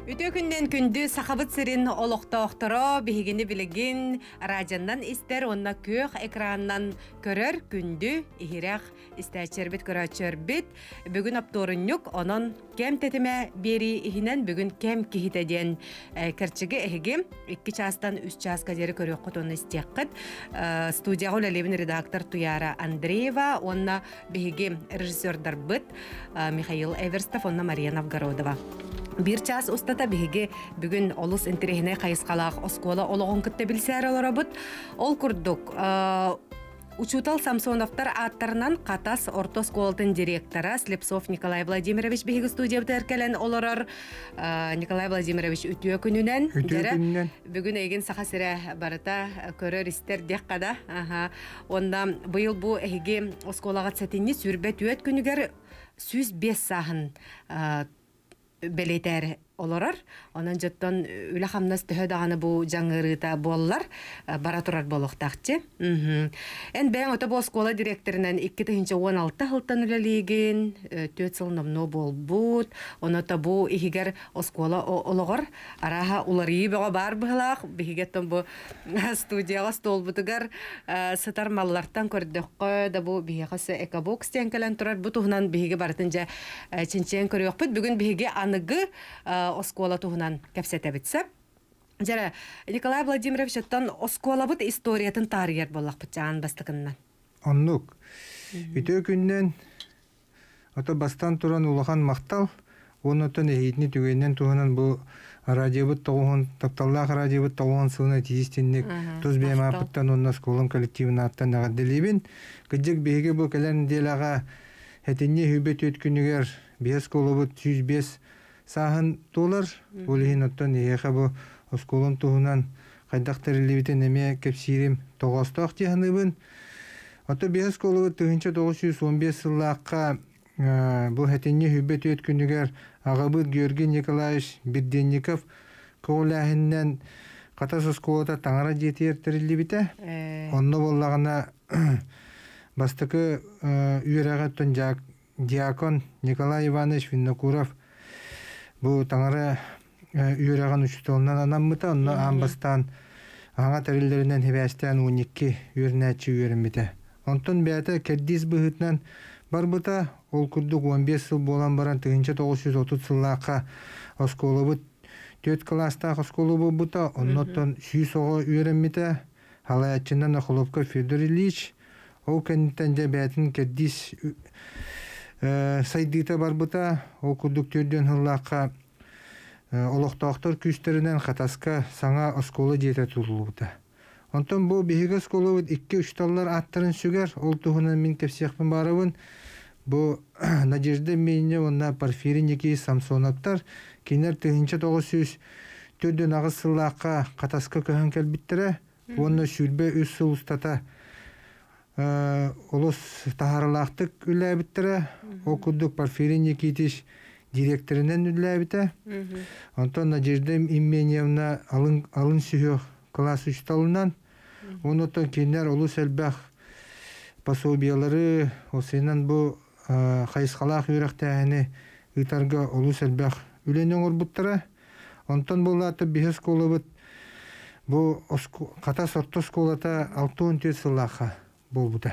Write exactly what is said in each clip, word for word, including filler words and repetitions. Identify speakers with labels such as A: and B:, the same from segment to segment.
A: Үтө күнден күнді сақабыт сирин олоқтоқтыро бігігіні білігін радианнан істер онна көк экраннан көрер күнді ихирек істәчербіт көрәчербіт. Бүгін апторыннюк онын кем тетіме бері ихінен бүгін кем кихитеден кірчігі ихігі екі частан үш час кадері көрек құтыны істеққыт. Студияғы ләлебін редактор Туяра Андреева, онна бігігі режиссердар бұд Михаил Эверстов, онна Мария Новгородова. Bir час устата биһиги бүгүн олус интерехине кайыскалаах оскола ологон кытта билсээр олорабыт. Ол курдук. Учутал Самсоновтар аттарынан Катас орто сколтын директора Слепцов Николай Владимирович биһиги студияда эркелен олорор. Николай Владимирович үтүө күнүнен бүгүн эгин сахасыра барыта көрөр истер деккада. Онда быйыл бу эги осколага сетинни сүрбет үөт күнүгер сүз бес сахын белетер олорор. Онан жоттон үле хамнас төһөдаганы бу жаңырыта боллар бара турар болохтакчы. Эн бәң өтө бу школа директорунан эки миң он алты жылдан үлелеген төрт жыл номно болбут. Оната бу игер школа ологор араха улары бага бар булак бигеттен бу студияга столбутугар сатар маллардан көрдөккө да бу бигасы экобокс тенкелен турар бу туһунан биге бартынча чинчен көрөкпүт. Бүгүн биге аныгы оскола туһунан кепсете битсе. Жара Николай Владимирович оттан оскола бут историятын тарыйар боллак бутчаан бастыгыннан.
B: Оннук. Үтө күннен ото бастан туран улахан мактал, онотон эйитни түгөннен туһунан бу радиобут тогон тапталлах радиобут тогон сына тиистинник туз бемапыттан онна сколун коллективина аттан дагадделибин. Кыжык беге бу келен делага хетинни хүбет өткүнүгер бес колобут жүз бес саһын доллар улиһин оттон иһэхэ бу осколун туһунан хайдахтарылыбытын эме кепсирим тогостох тиһаныбын. Ото бес колобут тыгынча тогуз жүз он бес сыллаакка бу хэтинни хүббет өткүнүгер агабыт Георгий Николаевич Берденников коулаһиннен Катас осколота таңара жетиертерилибите. Онно боллагана бастыкы үйрәгәттен диакон Николай Иванович Винокуров бу таңара үйрәгән учтылынан анаммыта, онна амбастан аңа тәрелләреннән хебәстән он екі үйрнәчі үйрәммите. Онтон бәті кәддис бұхытнан барбыта, ол күрдік он бес сыл болан баран тыгынча тогуз жүз отуз сыллаққа осколы бұт, төт кластақ осколы бұта, оннотон сүй соғы үйрәммите, халаятчынан Охоловка Федор Ильич, ол кәнттен жа бәтін кәддис сайдыта барбыта, ол күрдік төрден хыллаққа олықтақтар күстерінен қатаска саңа осколы жете тұрылуыда. Онтон бұл бейгі осколы екі-үш таллар аттарын сүгер, ол тұғынан мен кепсияқпен барабын. Бұл Надежда меніне онна Порфирин екі Самсоновтар, кейнер тыгынча тогуз жүз төрден ағыз сыллаққа қатаска көһін кәлбіттірі, онна сүрбе үс сыл ұстата олыс тахарылақтық үләбіттірі, ол күрдік Порфирин екі тиш директорынан үләбіті. Онтон Надежда Именевна алын сүйі класс үшталынан, онотон кейнер олыс әлбәқ пособиялары, осынан бұл қайысқалақ үйрәқтәәні ұйтарға олыс әлбәқ үленен орбыттыра. Онтон бұл аты бейхіз қолы бұд, бұл қата сорты сколата алты он төрт сылаққа бол бұда.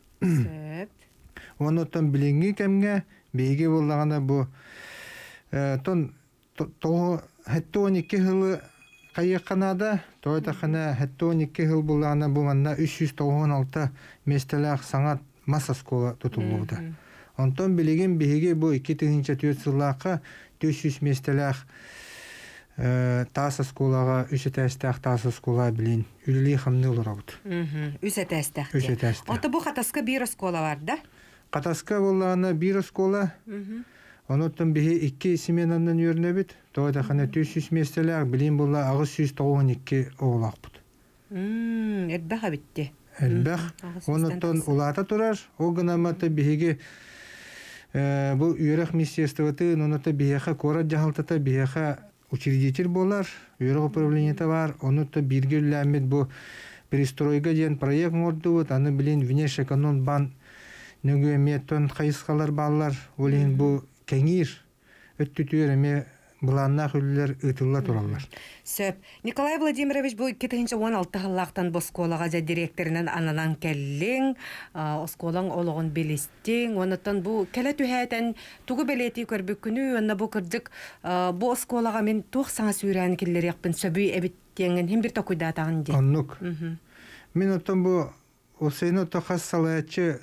B: Онотон білінгі кәмге бейге болағана бұл тон хәтті он екі жылы қайыққанада, тойдақана хәтті он екі жыл болағана бұл манна үш жүз тоғыз алты местеләқ саңат маса скола тұтылуыда. Онтон білеген бейге бұл екі тыгынча төрт сыллаққа төрт жүз местеләқ тасы сколаға, үш әтәстәқ тасы скола білін үлілі қамны олар ауыд.
A: Үш әтәстәқ. Оты бұл қатаска бір скола бар, да?
B: Қатаска болағана бір скола. Оноттан бейге екі семенаннан өріне біт. Тойдақана төрт жүз местеләқ білін бола ағыз жүз тоғыз екі оғылақ бұд.
A: Әлбәқ бітті.
B: Әлбәқ. Оноттан олата тұрар. Оғынаматы бейге бұл үйрек миссиестіваты, онота бейеға корат жағалтата бейеға учредитель болар, үйрек управлениеті бар. Онота бірге үләмет бұл перестройға ден проект морды бұд. Аны білін Венеш эконом бан нөгі меттон қайысқалар балар. Олен бұл кәңір өтті түйер әме Буланна хүллер ытылла тураллар.
A: Сөп. Николай Владимирович бу икки тыгынча он алты халлактан босколага жа директорынан ананан келлиң, осколаң ологон билистиң, онотон бу келе түһәтен тугу белети көрбүк күнү, онна бу кырдык бу осколага мен тух саңа сүйрән киллер якпын сөбүй эбиттеңен хем бир токуйда тагын ди.
B: Оннук. Мен отон бу осыйны тохас салаячы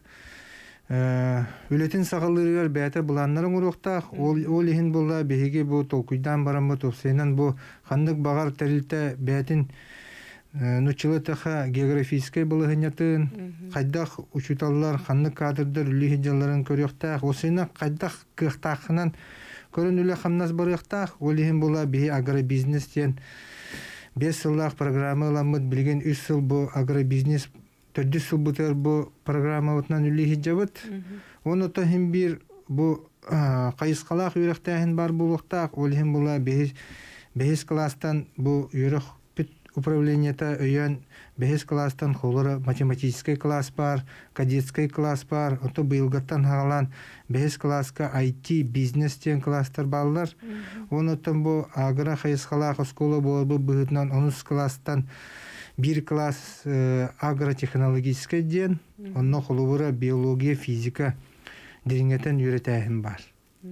B: үлетін сағалырығар бәті бұланларын ұруқтақ, ол ехін бұлла бейге бұл толкуйдан барамы топсайынан бұл қандық бағар тәрілті бәтін нұчылы тақа географическай бұлығын ятын, қайдақ ұчуталылар қандық кадрдар үлі хеджаларын көріқтақ, осыйна қайдақ қықтақынан көрін үлі қамнас барықтақ, ол ехін бұлла бейге агробизнес ден бес сыллақ программы ыламыд білген үш сыл бұл агробизнес Төрдүс сыл бұтыр бұл программа отынан үлі хиджабыт. Оны тахим бір бұл қайысқалақ үйректәхін бар бұлықтақ. Олхим бұла бейіз кластан бұл үйрек піт управленията өйен бейіз кластан қолыры математический класс бар, кадетский класс бар. Оты бұйылғаттан ғалан бейіз класска ай ти бизнес тен кластар балылар. Оны тахим бұл агыра қайысқалақ осколы бол бұл бұғытынан оныз класстан bir класс агротехнологический ден, онно холубура биология, физика диринgetен үйретәһим бар.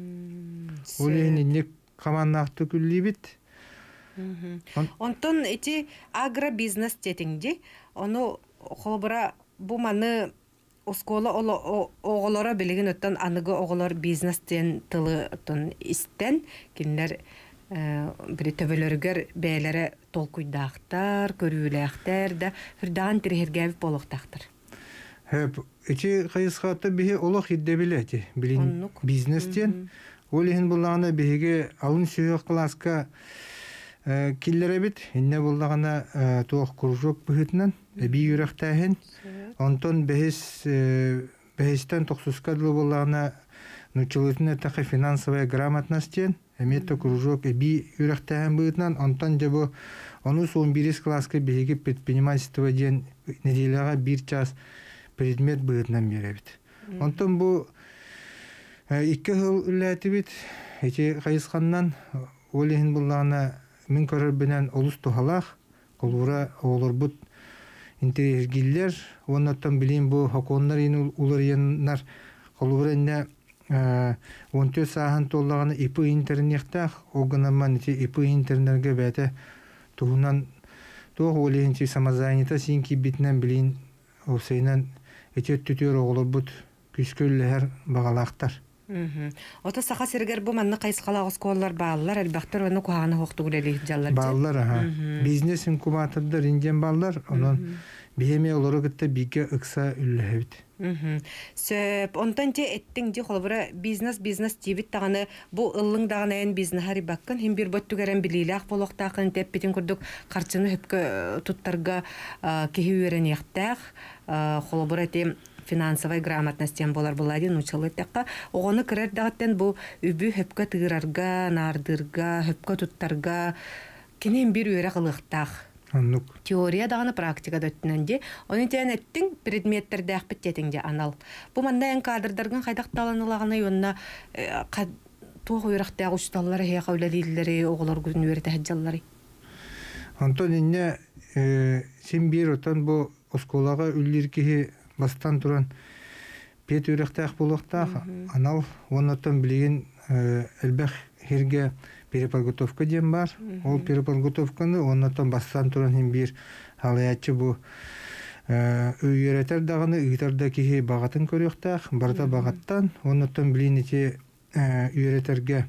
B: Ол енинник каманнақты күлли бит.
A: Онтон эти агробизнес детиңди, ону холубура бу маны оскола оголора билеген оттон аныгы оголор бизнестен тылы оттон истен кинлер bir töbөлөргөр бээлери толкуйдактар, көрүүлэхтер да хүрдаган тирхергәбип болохтактыр.
B: Хөп, эти кайысхаты бихи олох идде билети, билин бизнестен. Ол ихин буллагана бихиге алын сүйөк класска киллере бит, инне буллагана туох кружок бихитнен, би юрактахин. Онтон бехис бехистен тохсускадлы буллагана нучылытын этахи финансовая грамотностен. Эметто кружок би юрактаһан быытнан онтон жабы онус он бирис класска биһиги предпринимательство ден неделяга бир час предмет быытнан беребит. Онтон бу икки хыл үлләтибит эти кайысканнан ол ихин буллана мен көрөрбүнен олус тухалах колура олорбут интерьергиллер оннотон билин бу хоконнар ин уларыяннар колура инне он төрт саахан толлаганы ипы интернеттах огынаман ити ипы интернетге бәте туһунан туох олехинчи самозанята синки битнен билин осыйнан этет түтөр оголорбут күскөлләр багалактар.
A: Ота саха сергер бу манны кайсыкала осколлар бааллар албактар оны куханы хоктугулели жаллар.
B: Бааллар аха. Бизнес инкубаторда ринжен бааллар, онон биеме олору гытта биге ыкса үлләбит.
A: Сөп, онтан те эттің де қолыбыра бизнес-бизнес тибит тағаны бұл ыллың дағын әйін бизнес-хари баққын, хем бір бөтту кәрен білейлі-ақ болуқтақын, тәп бетін күрдік қарчыны хөпкі тұттарға кехі өрен яқтақ, қолыбыра тем финансовай грамотностен болар бұладен ұчылы тәққа. Оғаны кірер дағыттен бұл үбі хөпкі тығырарға, нардырға, хөпкі тұттарға, кенен бір өрі қылықтақ. Теория дағаны практика дөттінінде, оны тән әттің предметтерді әқпіт тетіңде анал. Бұл манда ән кадрдарған қайдақ таланылағына йонна туғы үйрақтағы ұшталылары, хеяқа өлелейлері, оғылар күзін өреті әджалылары.
B: Антон, инне сен бір отан бұл осколаға үллеркеге бастан тұран пет үйрақтақ болуқтақ, анал оны отан білеген әлбәқ херге переподготовка дем бар. Ол переподготовканы оннотон бастан туран хим бир халаячы бу үйрәтер дагыны ыйтарда кихи багатын көрөктак, барда багаттан оннотон билин ити үйрәтергә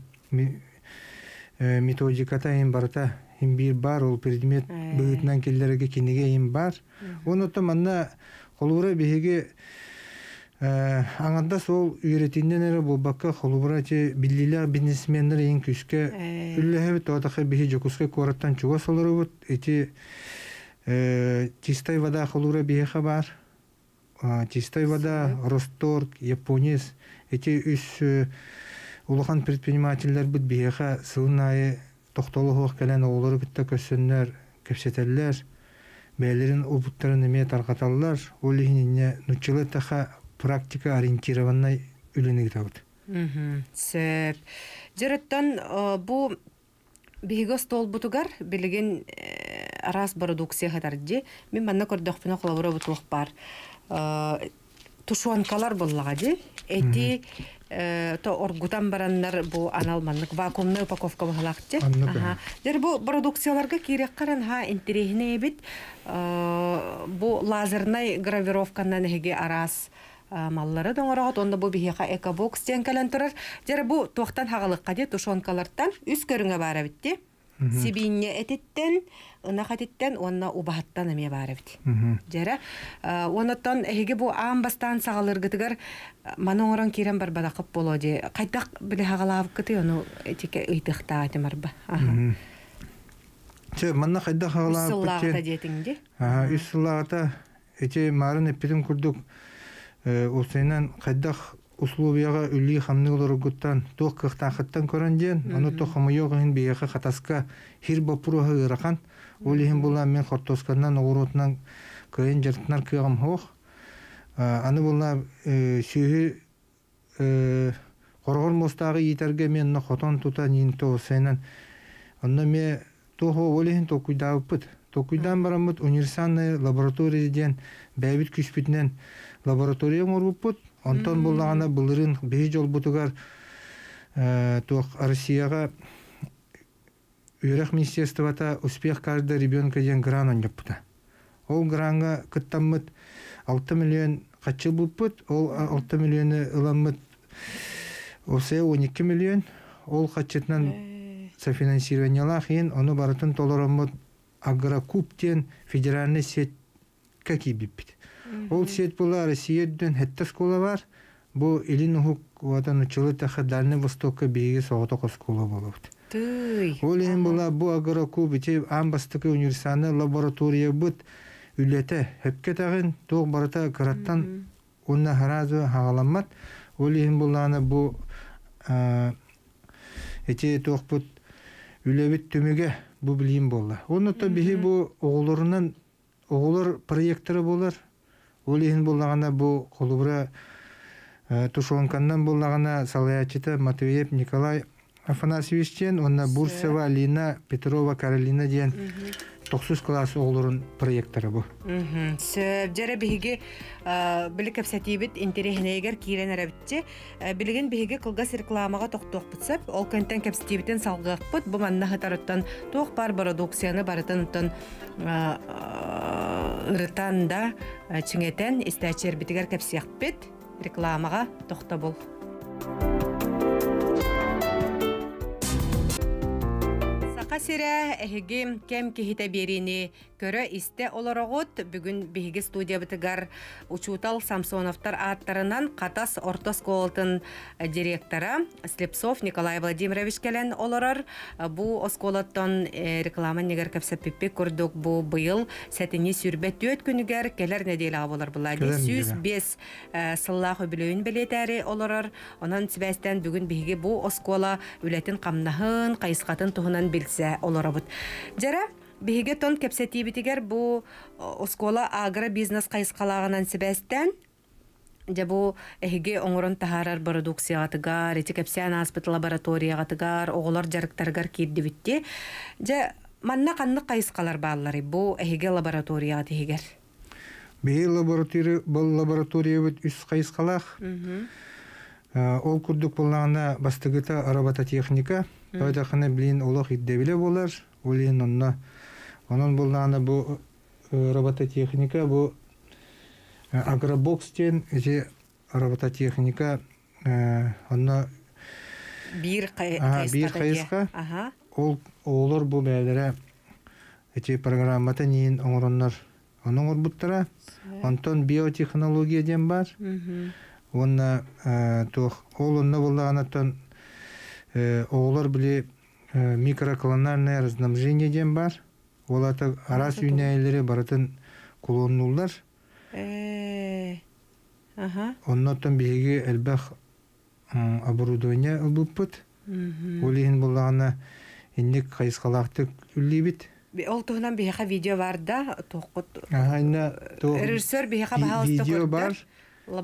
B: методиката хим барта хим бир бар, ол предмет быытнан келлерге кинеге хим бар. Оннотон манна колура биһиге аңанда сол үйретинден әрі бұл баққа қолыбыра те білілі бизнесменнер ең күшке үлләхәбіт оғатақы бігі жокусқа қораттан чуға солыры бұд. Эти чистай вода қолыбыра бігі бар. Чистай вода, Росторг, Японес. Эти үш улахан предпринимательлер бұд бігі сылын айы тоқтолы хоқ кәлән оғылары күтті көссөнлер, көпсетәлілер, бәлерін обуттарын әме тарқаталылар. Ол ехініне нүтчілі тақа практика ориентированной үлінегі табыд.
A: Сөп. Жараттан бұл биһиге стол бутугар билеген арас продукция хатаржи мен манна көрдөхпүнө колобура бутук бар. Тушуанкалар боллага ди. Эти то оргутан бараннар бу аналманлык вакуумный упаковка бахалакчы. Ага. Дер бу продукцияларга кирек каран ха интерехне бит. Бу лазерный гравировканан хеге арас маллары доңорогот онда бу бихиха экобокс ден калан турар. Дер бу токтан хагалыкка ди тушуанкалардан үс көрүнгө бара битти. Сибинне этеттен, ынахатеттен, онна убахаттан эме бары бит. Жара, онотон эге бу амбастан сагалыргытыгар мана орон кирен бар бадакып боло же. Кайдак биле хагалабып кыты, ону этике ыйтыкта атымарба.
B: Че, манна кайдак хагалабып кыты.
A: Үссыллағыта жетиңди?
B: Ага, үссыллағыта эти марын эппитин курдук осайнан кайдак условияга үлли хамны олоргуттан тох кыхтахыттан көрөн ден, аны тохамыйогын бияка хатаска хир бапуруха ырахан, олихин була мен хортосканнан оғыротынан кыйын жартынар кыйгам хоқ. Аны була сүйі қорғыр мостағы етерге мен хотон тута нейін тоғысайнан. Онна ме тохо олихин токуйдау пыт. Токуйдан барамыт универсальный лаборатория ден бәйбіт күшпітінен лаборатория морбу пыт. Онтон буллагана былырын бей жол бутугар туох Россияга Үйрек министерствата успех каждого ребенка ден гран онжаппыта. Ол гранга кыттаммыт алты миллион качыл буппыт, ол алты миллионы ыламмыт осе он эки миллион, ол качытынан софинансированиялах ен, оны барытын толороммыт агрокубтен федеральный сетка кибиппит. Ол сет була Россияден хетта школа бар. Бу илин хук ватан учылы таха Дальний Востокка бейге соғыта школа болуд.
A: Тый.
B: Ол ен була бу агрокуб ите амбастыкы универсальный лаборатория бут үлете хепке тагын тоқ барата караттан онна харазы хагаламмат. Ол ен буланы бу ите тоқ бут үлебит төмеге бу билим болла. Оны то бихи бу оғыларынан оғылар проекттары болар. Олихин боллагана бу колубра тушонкандан боллагана салаячыта Матвеев Николай Афанасьевичтен, онна Бурсева Лина Петрова Каролина ден тоқсыз класс оғлырын проекттары бу.
A: Сөп жара биһиги билик кепсетибит интерехнегер кирен арабитче билген биһиги кылгас рекламага тоқтоқ бутсап, ол контент кепсетибитен салгакпыт, бу манна хатарыттан тоқ бар продукцияны барытын тон ырытанда чиңетен истәчер битигер кепсияқпит рекламага тоқта бол. Сире эхиги кем кихите берини көрө исте олорогут бүгүн биһиги студия битигар учутал Самсоновтар аттарынан катас орто школатын директора Слепцов Николай Владимирович келен олорор. Бу осколаттан реклама негер кепсеппи көрдүк. Бу быйыл сетини сүрбет төт күнүгер келер неделе болар була. жүз беш сыллах өбүлөйүн билетери олорор. Онан сибестен бүгүн биһиги бу оскола үлетин камнахын кайыскатын туһунан билсе олорабыт. Жара биһиге тон кепсетибитигер бу оскола агро бизнес кайыскалагынан сибестен же бу эхиге оңорон тахарар продукциятыгар, эти кепсян аспыт лабораториягатыгар, оголор жарыктаргар кирдибитти. Же манна канны кайыскалар баалары бу эхиге лаборатория тигер.
B: Биһи лаборатория бол лаборатория бит үс кайыскалах. Ол курдук боллагана бастыгыта робототехника. Тойда хана билин олох иддебиле болар. Олин онна онон боллагана бу робототехника бу агробокстен эти робототехника онна
A: бир кайыска.
B: Ага. Ол олор бу бәлере эти программата нин оңороннор онон орбуттара. Онтон биотехнология ден бар. Онна тох олонна боллаганатан оғылар біле микроклонарное размножение ден бар. Олата арас үйнәйлері баратын колоннулар. Оннотан биһиги әлбәх оборудование ылбыппыт. Олихин боллагана инник кайыскалактык үллибит.
A: Ол туһунан биһиха видео бар да, тоққут.
B: Режиссер
A: биһиха баһалысты
B: видео бар.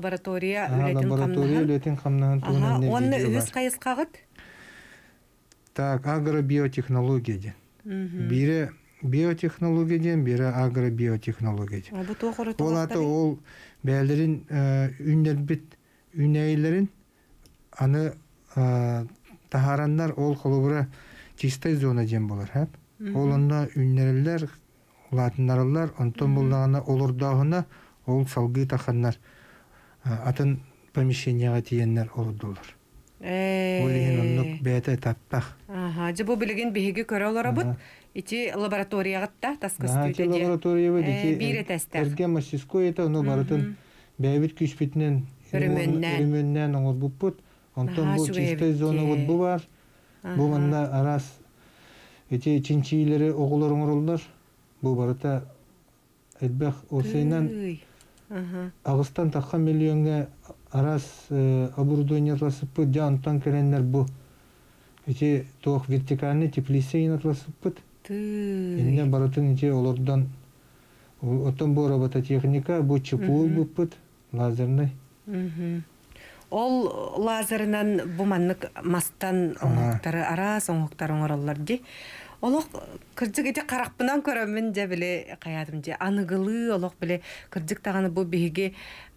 A: Лаборатория үлетин камнаһын.
B: Лаборатория үлетин камнаһын туһунан
A: видео бар. Онны үз
B: кайыскагыт? Так, агробиотехнология ден. Бире биотехнология ден, бире агробиотехнология ден.
A: Бу тоғыры
B: Ол аты ол бәлерин үннербит үнәйлерин аны тахараннар ол холубура чистой зона ден болар. Ол онна үннерлер, латыннарлар, онтон болдағына олурдағына ол салгы таханнар атын помещенияға тиеннер олудулар. Олеген оннук бәйті таппақ.
A: Ага, жа бу билеген биһиги көрө олора бут. Ити лабораториягатта таскыс
B: Ити
A: түйдеде.
B: лаборатория
A: Бире
B: ити
A: тестер.
B: эрге масиско ета, ону барытын бәйбит күшпитінен
A: Үрүмөннән.
B: үрүмөннән оңыр бұппут. Онтон
A: Аха,
B: бұл
A: сугай
B: чистой зона
A: битте.
B: бұт бұ бар. Бұл мында арас ити чинчийлері оғылар оңырылдар. Бұл барыта әлбәқ осайнан
A: Ый. Ага.
B: Ағыстан таққа миллионға арас оборудование атласып бұд, жантан керенлер бұ. Ити тоқ вертикальный теплисейн атласып бұд.
A: Ты.
B: Инне барытын ити олардан отон бұл робототехника, бұл чипуы бұд бұд, лазерный.
A: Мгм. Ол лазерынан буманнык мастан оңоктары арас оңоктар оңороллар ди. Олох кырдык эти каракпынан көрөмүн же биле каядым же аныгылы олох биле кырдык таганы бу биги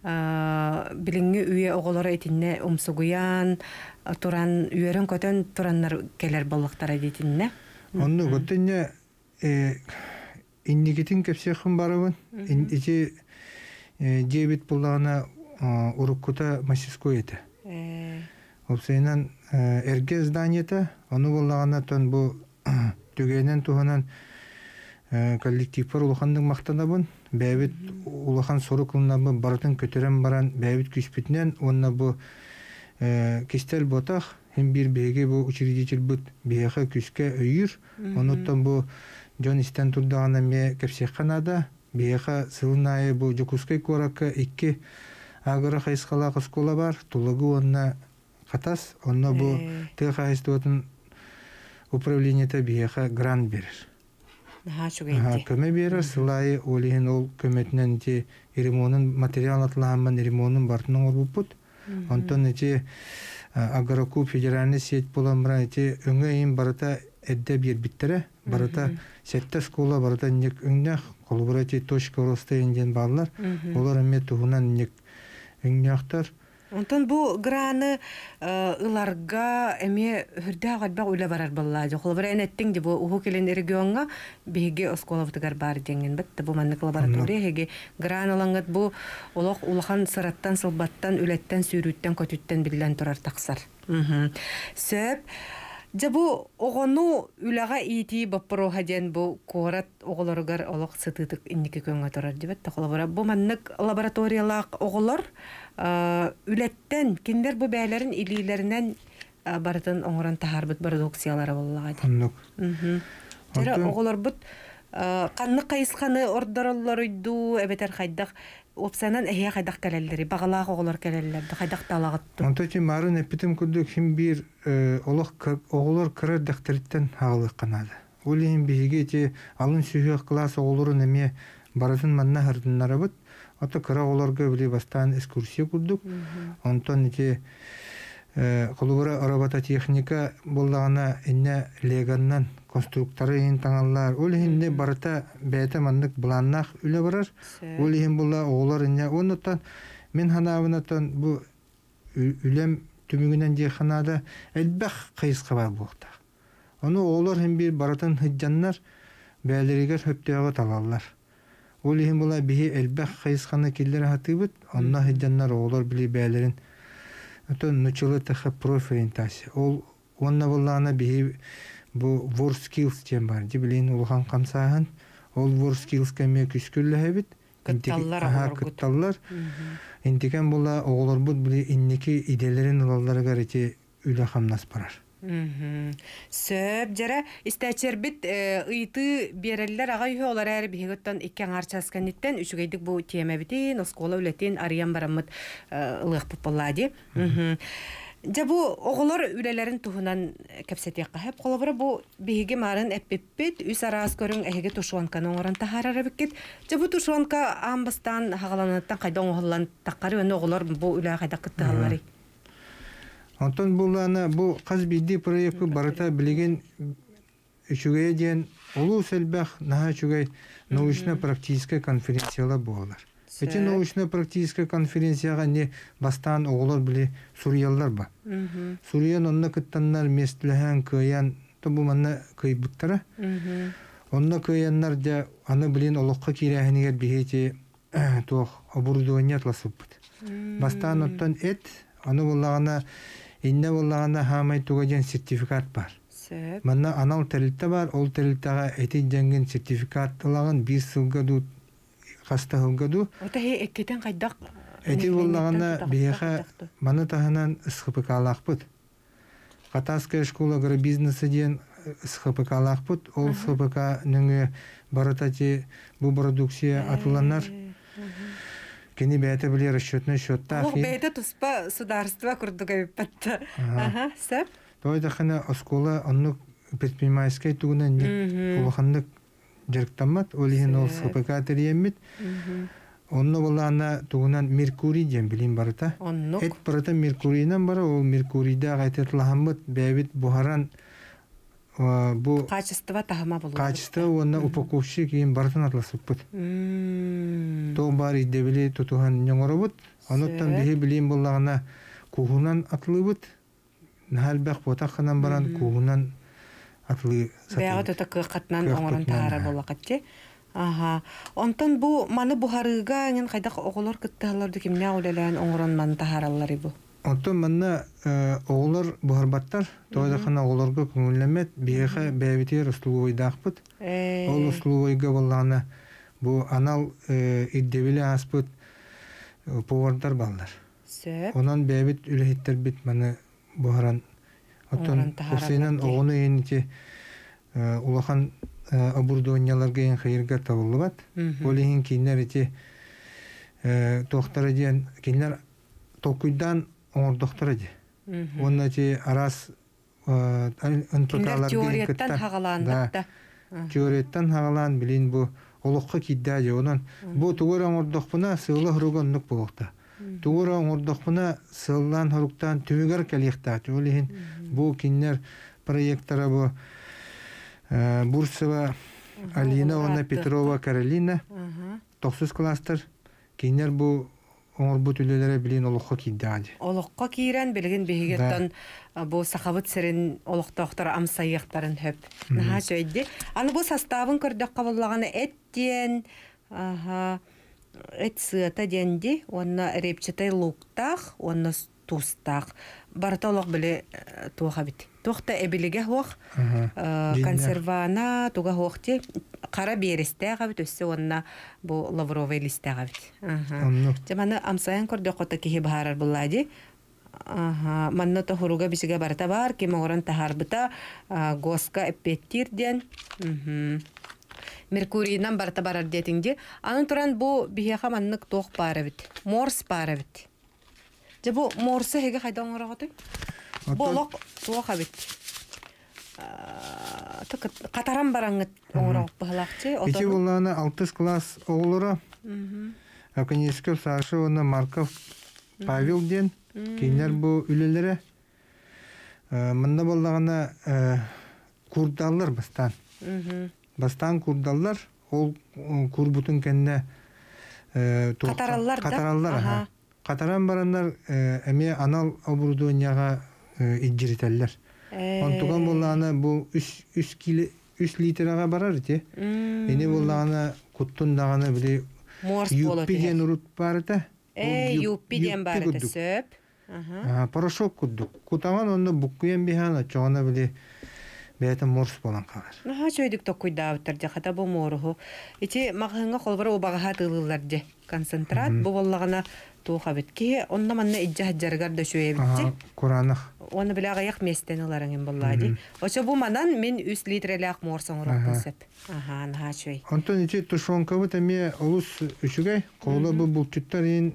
A: билинги үйе оголор этинне умсугуян туран үйөрөн көтөн тураннар келер боллуктар этинне.
B: Онны готынне иннигитин кепсехин барыбын. Ити дебит буллагына уруккута масиско эте. Опсайнан эрге зданиета, ону буллагына тон бу түгенен туһанан коллективпар улахандың мактанабын. Бәбит улахан сору кылынабын баратын көтөрен баран бәбит күшпитинен онна бу кистел ботах hem bir bege bu учредитель бут беха күскә өйүр. Онуттан бу Джон Истен турдагына ме кепсеханада беха сылнае бу жокускай корака икки агыра хайскала кыскола бар. Тулагы онна катас, онна бу ты хайстотун управлениете беха грант берер.
A: Ага,
B: Ага,
A: чугенди.
B: көмө берер, сылайы олиһин ол көмөтүнөн ти ремонун материал атламан ремонун бартын орбупут. Онтон эти агрокуб федеральный сеть буламра эти өңөйин барыта эдде бир биттере, барыта сетте школа барыта нек өңнөх, колбурати точка роста инден баллар. Олар эме туһунан нек өңнөхтөр.
A: Онтон бу граны ыларга эме хүрдә гадба уйла барар балла. Жокол бер энеттиң ди бу уху келен регионга биге осколовтыгар бар деңген бит. Бу маннык лаборатория хеге гран алангат бу улак улахан сыраттан сылбаттан үлеттен сүйрүттен көтүттен билен турар таксар. Сөп жабу огону үлага ити баппро хаден бу корат оголоргар олок сытытык инники көңгө турар дибет. Тохолобора бу маннык лабораториялак оголор үлеттен киндер бу бәйләрен илиләреннән бардын оңран тахарбыт продукциялары буллага ди.
B: Оннук.
A: Жара оголор бут канны кайысканы ордороллар уйду эбетер хайдак опсанан эхе хайдак келеллери багалак оголор келеллер хайдак талагытту.
B: Онто чи марын эпитем күрдүк хим бир олох оголор кырар дактриттен хагылык канады. Улин биге ти алын сүйөк класс оголорун эме баратын манна хардыннары бут. Ата кыра оларга били бастан экскурсия курдук. Онтон ити колубура робототехника боллагана инне леганнан конструкторы ин таңаллар. Ол инне барыта бәйте мандык буланнак үле барар. Ол ин булла оголор инне онуттан мен ханабынатан бу үлем түмүгүнөн же ханада элбах кайыска бар буакта. Оны оголор хем бир баратын хыджаннар бәйлеригер хөптөгө талаллар. Ол ин булла бихи элбах кайысканы киллер хатыбыт, онна хыджаннар оголор били бәйлерин ото нучулы таха профориентация. Ол онна буллана бихи бу work skills тем бар. Дибилин улхан камсахан. Ол work skills кеме күскүлләһәбит.
A: Кытталлар
B: Аха, кытталлар. Интикен була оголор бут били инники иделерин улалларга рете үле хамнас барар.
A: Сөп жара истәчер бит ыйты береллер агай холар әр бигеттен икән арчасканниттен үчүгейдик бу тема битин оскола үлетин арыян барамыт ылык попаллади. Жабу оголор үлелерин туһунан кепсетек кахып колобура бу биге марын эппеппит үс арас көрүн эге тушуанканы оңоран тахарары бикет. Жабу тушуанка амбастан хагаланаттан кайда оңоллан таккары өне оголор бу үле кайда кыттыгаллары.
B: Онтон булана бу каз бидди проекты барыта билеген үчүгөй ден улуу селбах наха чугай научно-практическая конференциялар болар. Эти научно-практическая конференцияга не бастан оголор биле сурьялар ба. Сурьян онна кыттаннар местлеһен кыян то бу манна кыйбыттара. Онна кыяннар да аны билен олокка кирәһенигер бихете тох оборудование атласыппыт. Бастан оттан эт аны буллагана инне буллагана хамай тугаден сертификат бар. Манна анал терилте бар, ол терилтага эти жаңген сертификат алаган бир сылга ду хаста хылга ду.
A: Ота хе эккетен кайдак.
B: Эти буллагана беха маны таханан СХПК-лакпыт. Катаская школа агробизнеса ден СХПК-лакпыт, ол СХПК нүңе баратати бу продукция атыланар. Кени бәйті біле расчетный счетта.
A: Ол бәйті туспа сударства курдуга биппатта. Ага, сәп?
B: Тойда хана оскола оннук предпринимательской тугунан не улаханнык жарктамат, олихин ол СХПК терьеммит. Онно болана тугунан Меркурий ден билин барыта.
A: Оннук?
B: Эт барыта Меркурийнан бара, ол Меркурийда гайтетлахаммыт бәйбит бухаран бу
A: качество тахама болу.
B: Качество онна упаковщик кейін барытын атласыппыт. То бар идебили тутухан ñоңоробут. Оноттан бихи билин боллагана кухунан атлыбыт. Нахалбах потаханан баран кухунан атлы сатылы.
A: Бәгы төтө кыйкатнан оңорон тахара болакатти. Ага. Онтон бу маны бухарыга нен кайдак оголор кытталарды кимне олелен оңорон ман тахараллары бу.
B: Онтон манна оголор бухарбаттар, тойда хана оголорго көңүллемет, бияха бәбитер услугойдакпыт. Ол услугойга боллагана бу анал иддебили аспыт повардар балдар.
A: Сөп.
B: Онан бәбит үлехиттер бит маны бухаран. Отон Хусейнан оғыны енити улахан оборудованияларга ен хайырга табылыбат. Олихин кейнер ити тоқтары ден кейнер токуйдан оңырдоқтары де. Онна ти арас
A: Киндер теорияттан хағаландықта.
B: Теорияттан хағалан білін бу олыққа кейдді де. Онан бу туғыр оңырдоқпына сылы хыруған нүк болуқта. Туғыр оңырдоқпына сыллан хыруқтан түмігер кәліқтат. Олихин бу кейнер проекттары бу Бурсова Алина, Онна Петрова, Каролина, тоқсыз кластер. Кейнер бу оңыр бу түлелері білін олыққа кейдді.
A: Олыққа кейрен білген бейгеттен бу сақабыт сірін олықтақтар амсайықтарын хөп. Наға жойды. Аны бу составын көрдіқ қабылағаны әттен, әт сыйата денді, онна репчатай луқтақ, онна тустақ. Барыта олық білі туға бит. Тоқта әбіліге хоқ, консервана туға хоқте, қара бересте ғабит, өсі онна бұл лавровый листе ғабит. Жаманы амсайын көрді қота кеге бағарар бұллади. Манна тоғыруға бішіге барыта бар, кеме орын тахарбыта госка әппеттирден. Меркурийнан барыта барар детіңде. Анын тұран бұл бігеға маннық тоқ бары бит, морс бары бит. Жа бұл морсы хеге қайда оңыра ғоты? Болық туға бит. Қатаран бараңыт оңыра бұғылақчы.
B: Ити болағына алтыс класс оғылыра. Аканескев сашы оны Марков Павел ден. Кейнер бұл үлелері. Мында болағына курдалар бастан. Бастан курдалар. Ол курбутын кәнне
A: қатаралар да?
B: Қатаралар. Қатаран барандар әме анал оборудованияға иджирителлер. Онтуған болағына бұл үш литраға барар ете. Ені болағына құттын дағына біле юппи ден ұрут барыта.
A: Юппи ден барыта сөп.
B: Порошок күддік. Құтаған онды бұққыен бейхана чоғына біле бәйті морс болан қалар.
A: Наға жойдік тоққойда ауттар жақата бұл морығы. Эти мағыңа қолбары обағаға тылылар же. Концентрат бұл болағына туға бітке. Онна манна иджа хаджаргар да шөе бітті.
B: Құранық.
A: Оны біле ағаяқ местен оларыңын боллади. Оша бұл манан мен үс литрелі ақ морсын ұрақпын сөп. Аха, наға шөй.
B: Онтон ече тұшонқа бұт әме олыс үшігай. Қолы бұл бұлтчыттар ең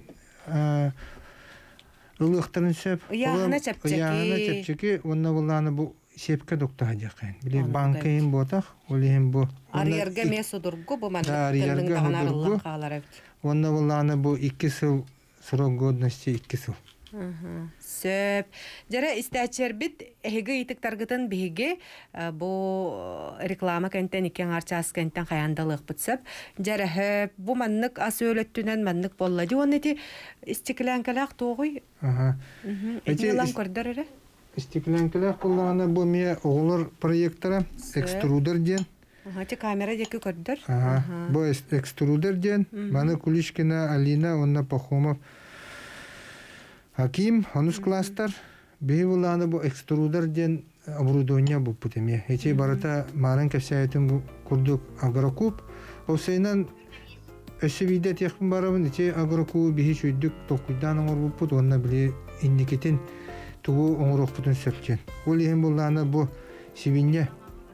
B: ұлықтарын сөп.
A: Яғына чәпчеки.
B: Яғына чәпчеки. Онна болағына бұл сепке доктаға жақайын. Біле банка ең ботақ. Олы ең бұл.
A: Арьерге мес ұдырғы бұл манаттының дағын арылық қалар әбді.
B: Онна болағына бұл екі сыл срок годности iki сыл.
A: Сөп. Жара истәчербит эһиге итик таргытын биһиге бу реклама кенттен икен арчас кенттен хаяндалык бутсап. Жара хөп бу маннык ас өлөттүнөн маннык боллади. Онети истеклянкалак тогуй.
B: Ага.
A: Эти лам кордор.
B: Истеклянкалар куллана бу ме оглор проекттара экструдер ден.
A: Ага, те камера деки кордор.
B: Ага. Бу экструдер ден. Маны Кулишкина Алина, онна Пахомов. Хаким, онус кластар, бейвуланы бу экструдер ден оборудование бу путеме. Эти барата маран кепсаятын бу курдук агрокуб. Осейнан өсі виде текпін барабын, эти агрокуб бихи чүйдік тоқуйдан оңыр бу пут, онна біле индикетін тугу оңыроқ путын сөпкен. Ол ехен буланы бу севинне.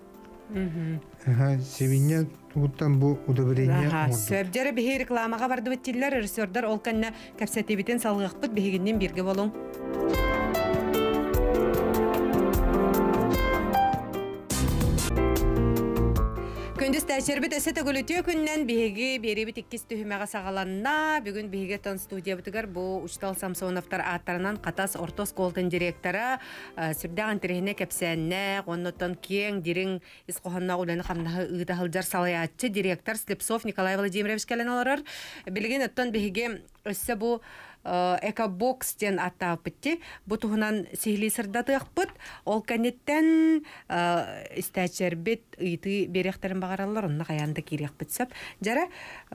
B: Севинне тугуттан бу удобрение оңырды.
A: Сөбдері бихи рекламаға барды бүттілер, ресурдар ол канна кәпсәтебітен салғық бұт бихигінен берге болуң. Күндіз тәшербіт өсі төгілітіе күннен бігі бері біт иккіз түхімеға сағаланна. Бүгін бігі тон студия бұтығар бұл Учтал Самсоновтар аттарынан қатас ортос колтын директора сүрдіған тірігіне кәпсәнне, оннотон кең дирің ісқоғанна ұланы қамнағы ұйдағылдар салаятчы директор Слепцов Николай Владимирович кәлін оларар. Білген оттон бігі өсі бұл Экобокс ден аттап бітті. Бұ тұғынан сихли сырдатық бұд. Ол кәнеттен істәчер бет ұйты беректерін бағаралар. Онына қаянды керек бітсіп. Жара,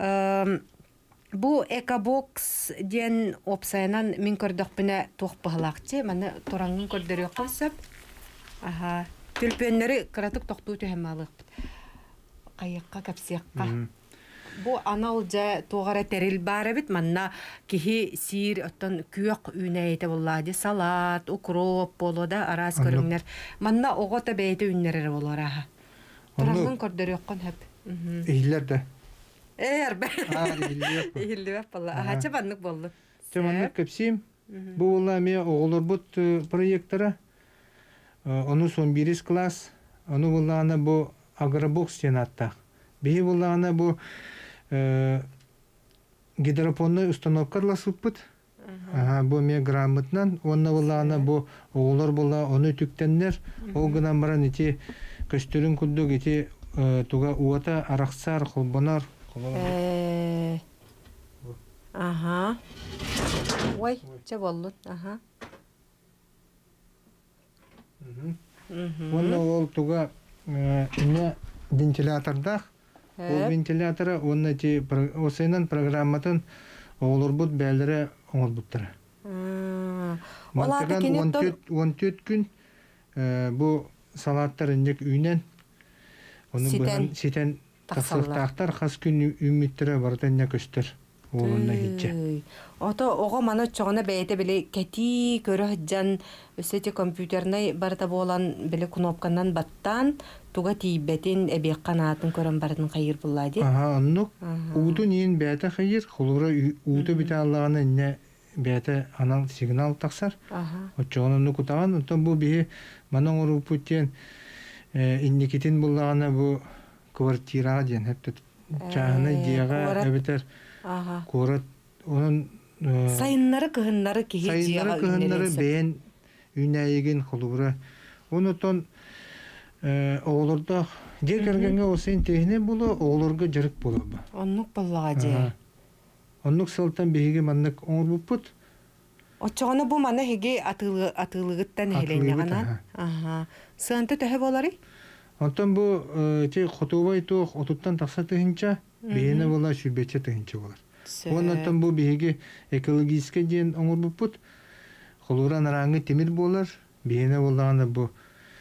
A: бұ Экобокс ден опсайынан мен көрдіқ біні тоқ бұғылақты. Мәні тұраңын көрдірі қылсып. Түлпенлері қыратық тоқту түйемалық бұд. Қайыққа, кәпсияққа. Бу анал жа тоғара терил бары бит, манна кихи сир оттон күйөк үйнәйті боллади, салат, укроп болода арас көріңнер. Манна оғота бәйті үйнәрері болар аға. Тұраңын көрдері өккін хөп.
B: Ehiller de.
A: Eğer ben.
B: Ha, ehiller.
A: Ehiller valla. Aha, çabanlık bollu.
B: Çabanlık kapsayım. Bu valla me oğulur bot proyektara. Onu son biris klas. Onu valla ana bu agrobox yanattak. Bir valla ana bu гидропонный установкалар сыппыт. Ага, бу ме грамотнан, онна булана бу оглор була, оны түктеннер, ол гынан баран ити көстөрүн күлдүк ити туга уата араксар, холбонар.
A: Ага. Ой, че болду? Ага.
B: Онна ол туга ине вентилятордах. Ол вентилятора, онна ти осайнан программатын оғылырбұт бәлдері оңылбұттыры. Мантыған он төрт күн бұл салаттар үндек үйнен, оның бұған сетен тақсылықтақтар қас күн үміттірі бардын не көстір. Оғылына хитче.
A: Ото оға мана чоғына бәйті біле кәти көрі жан өсеті компьютернай барда болан біле кнопканнан баттан туға тейбәтін әбек қанатын көрін бардың қайыр бұллади.
B: Аха, аннық. Уыды нейін бәті қайыр, қолыра уыды біті аллағаны не бәті анал сигнал тақсар. Отчоғын оны күтаған, онтан бұл бейі маның ұру пүттен иннекетін бұллағаны бұл квартираға ден. Чағыны дейіға әбітер көрет.
A: Сайынлары кығынлары кеге дейіға
B: Сайынлары кығынлары бәйін үйнәйеген қолыра. Онытан оғылырда жер кәргенге осыйын тегіне болу, оғылырға жырық болу ба.
A: Оннық болуға же.
B: Оннық сылтан бейге маннық оңыр бұппыт.
A: Отчоғаны бұл мана хеге атылығыттан хелене ғана. Сығанты төхі болары?
B: Онтан бұл құтубай тоқ отуттан тақса тұхынша, бейіне бола шүбетче тұхынша болар. Онтан бұл бейге экологическа дейін оңыр бұппыт. Қолуыран араңы темір болар, бейіне болағаны бұл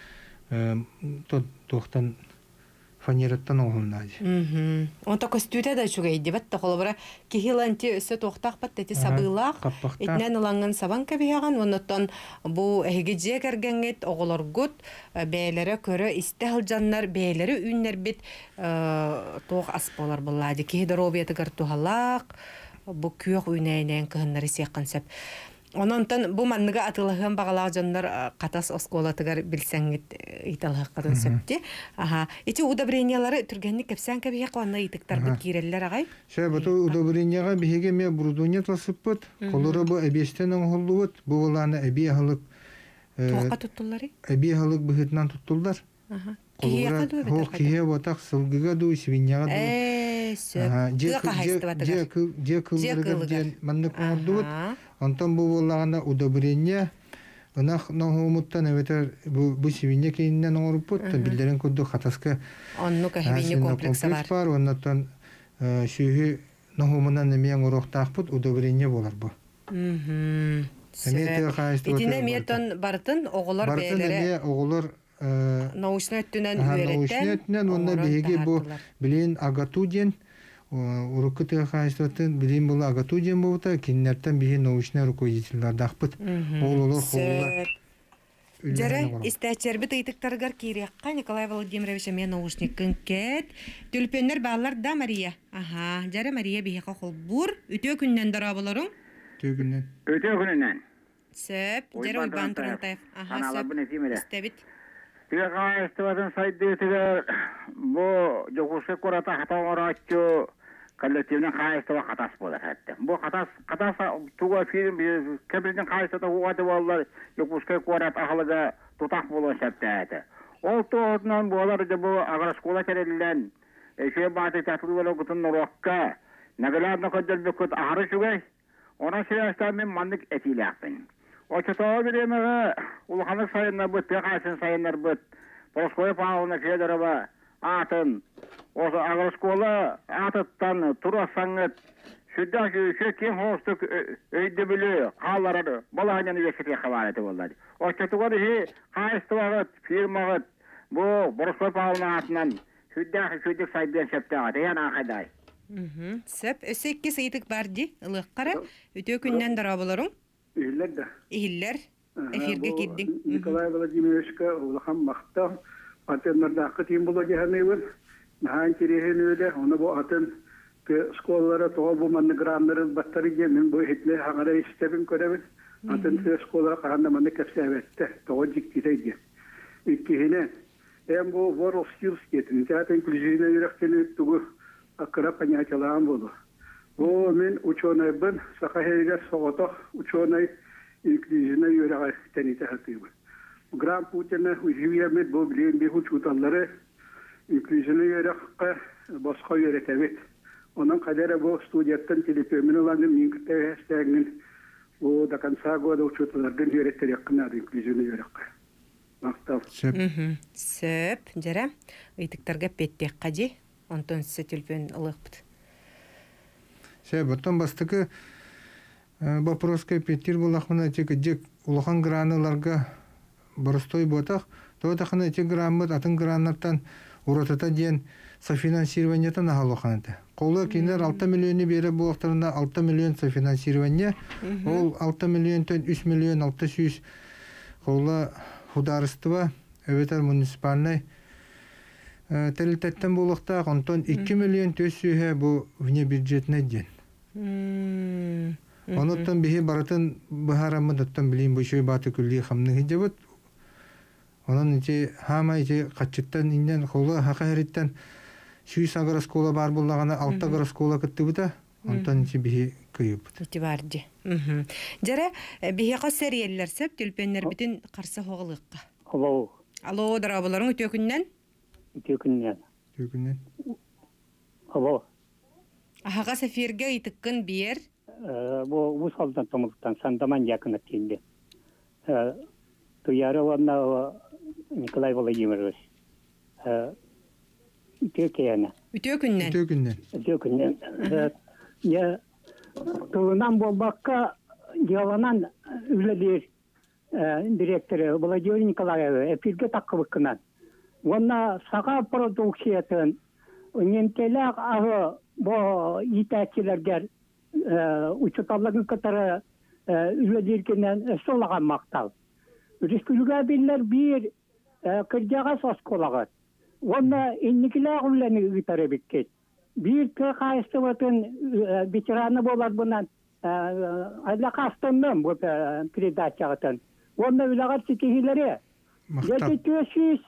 B: тоқтан фанераттан оғылнады.
A: Онта көстүйті да жүгі еді бәтті қолыбыра кехиланти өсі тоқтақ бәтті әті сабылақ, етінен ұланған сабан кәбейаған, оныттан бұл әйге жек әргенет оғылар ғұт, бәйлері көрі істіғыл жаннар, бәйлері үйінер бет тоқ ас болар бұлады. Кехидер обеті ғыр туғалақ, бұл күйіқ үйінәйінен кығынлары сияққан сөп. Ононтон бу манныга атылыгын багалаа жоннор катас осколатыгар билсеңит италык катын сөпти. Аха. Эти удобрениялары түргенни кепсән кебе куанна итиктар бит киреллер агай.
B: Ше бу удобренияга биһиге ме бурдуня тасыппыт. Колора бу эбестен оңгуллубут. Бу буланы эби халык
A: Тоққа туттулары?
B: Эби халык быһытнан туттулдар.
A: Аха.
B: Колора хо кие ботак сылгыга ду свиньяга ду.
A: Э, сөп.
B: Же же же манны коңдубут. Антон бу буллаганда удобрение Онах нохумуттан эветер бу бу свинья кейиннен оңоруппут. Билдерин курду хатаска.
A: Онну кахибини комплекса бар.
B: Бар, оннан шүйі нохумунан немең ороқтақпыт удобрение болар бу.
A: Мхм. Итине метон бартын оголор бээлери.
B: Бартын оголор
A: научный өттүнөн үйрөттен.
B: Научный өттүнөн онна биһиги бу билин агату ден урукты хайстатын билин бул агату ден болута киннерден биһи научный руководителлер дакпыт. Ололор холлар.
A: Жара истәчербит ыйтыктаргар кирекка Николай Владимирович мен наушникын кет. Түлпөннөр баллар да Мария. Аха, жара Мария биһига холбур үтө күннен дара болорун.
B: Өтө күннен.
C: Өтө күннен.
A: Сөп, жара Уйбан Турантаев. Аха, сөп. Истебит.
C: Тига кайстыбатын сайды тига бу жокушка кората хата ораччу коллективнен кайстыба хатас болар хатта. Бу хатас хатас туга фильм кебирден кайстыда угаты баллар жокушка кората ахалга тутак болон саптааты. Ол тоотунан болар да бу агар школа керелилен эше баты татылы гутун рокка нагаларна көдөр бекөт ахары шугай. Ona şirastan men mandık etiyle yaptın. O çatağı biremeye ulukanlık sayınlar büt, pekasın sayınlar büt. Poloskoya pahavuna fiyadıraba atın. Osa agroskola atıttan turasanıt. Şüdda şu kim hostuk öyde biliyor. Kalları balağından üyeseti yakavareti vallahi. O çatağı hi kayıstıvağıt, firmağıt. Bu Poloskoya pahavuna atından şüdda şüddik saydıyan şeptağı. Deyan akaday.
A: Mhm. Söp, ösekki saytık bardi, ılıqqara, ötö künnen dara bolorun.
D: İhiller de.
A: İhiller, efirge giddin.
D: Nikolay Vladimirovичка улахан мақта, патенлерді ақытын бұл өгехенеуін, нахан керехен өйлі, оны бұл атын сколлары тоғыл бұл манны гранлары баттары мен бұл хетлі хаңара істебін көребін, атын сколлары қағанда манны кәпсәбетті, тоғыл жіктейді. Үккехіне, әм бұл World Skills кетін, тәтін күлжейіне үйректені түгі акыра понятиялаан болу. Бу мен ученый бын, сахахеге соғытық ученый инклюзивна үйрәға тәніті хатыбы. Гран Путина ұживиямет бұл білен бейху чуталары инклюзивна үйрәққа басқа үйрәтәбет. Оның қадәрі бұл студияттан телепөмін олаңын мен күттәуі әстәңін бұл да конца года учуталардың үйрәттер яқынады инклюзивна үйрәққа. Мақтал.
A: Сөп, жара, ұйтықтарға петтек қади. Антон Сетюльпен алыпт.
B: Се, потом бастыкы вопроска Петир булахмана тек дек улахан граналарга боростой ботах, то тахана тек граммат атын граннартан уротата ден софинансированиятан ахалоханаты. Колы кинер алты миллионы бере булактарында алты миллион софинансирование, ол алты миллионтан үч миллион алты жүз колы хударыства, öveter муниципальный Тәлтәттен булықта онтон эки миллион төсүйе бу внебюджетный ден. Оныттан бихи баратын бахарамы даттан билин бушой баты күлли хамны хиджабыт. Онын ите хама ите качыттан инден холы хакариттан шүйс агроскола бар буллагана алты агроскола кытты бута. Онтон ите бихи кыйып.
A: Ите барди. Жара бихи касериеллер сеп түлпеннер битин карсы хоғылыққа.
D: Алло.
A: Алло, дарабаларың өтө күннен?
D: Төкүннен.
B: Төкүннен.
D: Алло.
A: Ахага сефирге итиккин бер.
D: Бу бу салдан томуктан сандаман якына тилди. Э, туяры ванна Николай Владимирович. Э, төкеяна.
A: Өтө күннен.
B: Өтө күннен.
D: Өтө күннен. Я тулунан болбакка яланан үлелер директоры Владимир Николаевич эпирге таккыбыккынан. Вона сага продукциятын нентелек ағы бо итәчиләргә учеталлыгын кытары үләдергеннән соллаган мактал. Республика билләр бир кырҗага сосколагы. Вона инникеләр үләне үтәре биткәт. Бир кайсыбытын ветераны болар бунан айла кастынным бу передачагытын. Онда улагат сикихилери.
B: Мактап.
D: Яки төсүс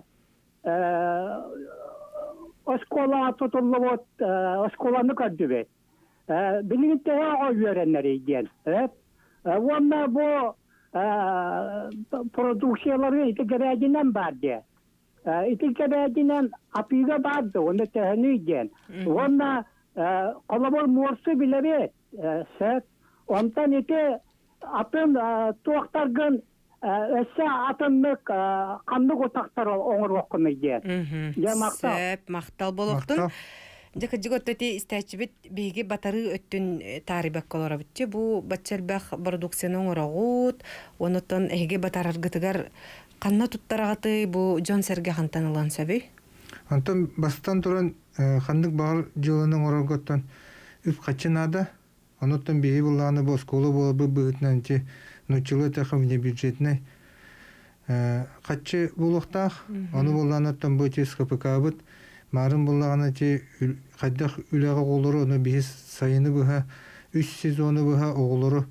D: оскола тотуллубут осколаны көрдүбү. Билигитте ой береннер ийген. Онда бу продукциялары ити керегинен барды. Ити керегинен апига барды. Онда техни ийген. Онда колобор муорсу билебет. Сет. Онтан ити атын туактаргын өссө атыннык кандык отактар оңор оккун ийген. Я мактал.
A: Сеп мактал болохтун. Жека жиготтати истечбит биги батары өттүн тарибак колорабытчы бу бачалбах продукцияны оңорогут, онотон эге батараргытыгар канна туттарагаты бу жон серге хантанылан саби.
B: Антон бастан туран хандык багыр жылының ороготтон үп качынада, онотон биги булланы бу школа болу быгытнанчы нучилы тахымне бюджетне качы булуктах, оны булланаттан бу чес КПК быт марын буллагана чи кайдах үлеге оголору оны бис сайыны буга үч сезону буга оголору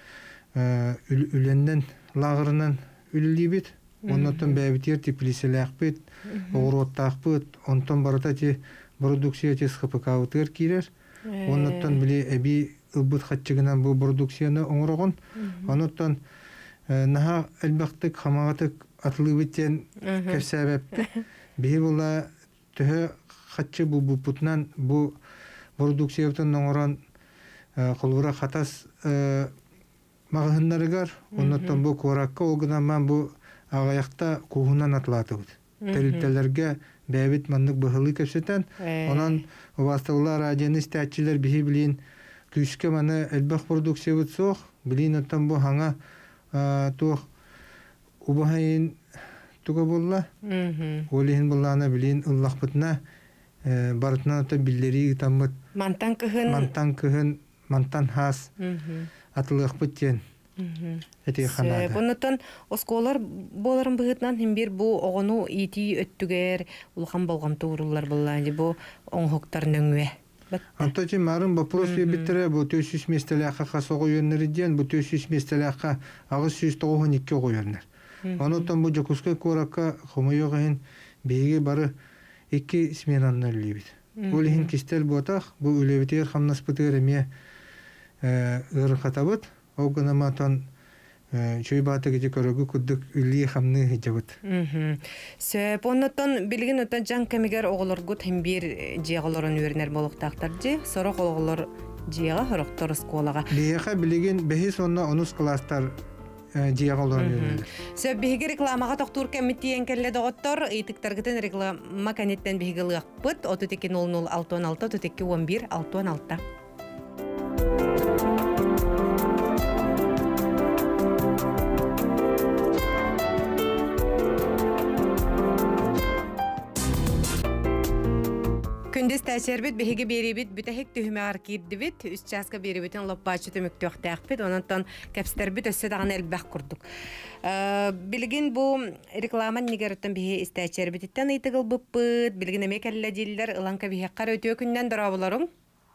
B: үленден лагырынан үллибит. Оннотон бәбитер теплиселәкбит, огороттакбыт, онтон барата чи продукция чес КПК бытыр кирер. Оннотон биле эби ылбыт хатчыгынан бу продукцияны оңорогон. Оннотон наха элбактык хамагатык атлыбыттен кепсәбәпте. Бии була төһө хатчы бу бупутнан бу продукциятын оңорон колбура хатас магыннарыгар. Оннотон бу коракка олгунан бу агаяқта куһунан атлатыбыт. Тәрилтәләргә бәбит маннык быһылы кепсетен. Онан вастылар радионы стәтчиләр биһи билин күскә маны элбах продукция бит сох, билин оттан бу хаңа тух убаһин туга булла. Олиһин буллана билин уллахбытна барытна та биллери таммыт.
A: Мантан кыһын.
B: Мантан кыһын, мантан хас. Атлыхбыт тен. Эти ханада.
A: Бунутан осколар боларын быгытнан химбир бу огону ити өттүгер улхан болгон туурулар булланды бу оңхоктар нөңүе.
B: Анточи марын вопрос биттере бу төрт жүз местелакка хасого йөннөрден бу төрт жүз местелакка агыс жүз тогон эки койоннор. Онотон бу жокуска коракка хомойогын беги бары эки сменаны либит. Улин кистел ботах бу үлебитер хамнас битер эме ыр хатабыт. Огнаматон чөйбаты геже көрөгү куддук үлли хамны хижабыт.
A: Сөп оннотон билген отон жан кемигер оголоргут химбир жеголорун өрнер болуктактар же сорок оголор жега хороктор сколага.
B: Бияха билген бехис онна онус класстар жеголорун өрнер.
A: Сөп биге рекламага токтур кемитиен келле доготтор итиктергитен реклама канеттен биге лыгпыт отуз эки ноль ноль алты он алты отуз эки он бир алты он алты. Күндіз тәсербет беге беребет бүтәһек төһүмө аркиддибит үс часка беребетен лоппачы төмөктөктәкбит онтон кәпстербит өссө дагы элбәк курдук. Билген бу реклама нигерттен беге истәчербиттен итегил буппыт билген эме келле диллер ыланка беге кара өтө күннән дарабыларың.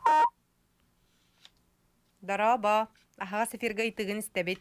A: Дараба аха сефирга итеген истебет.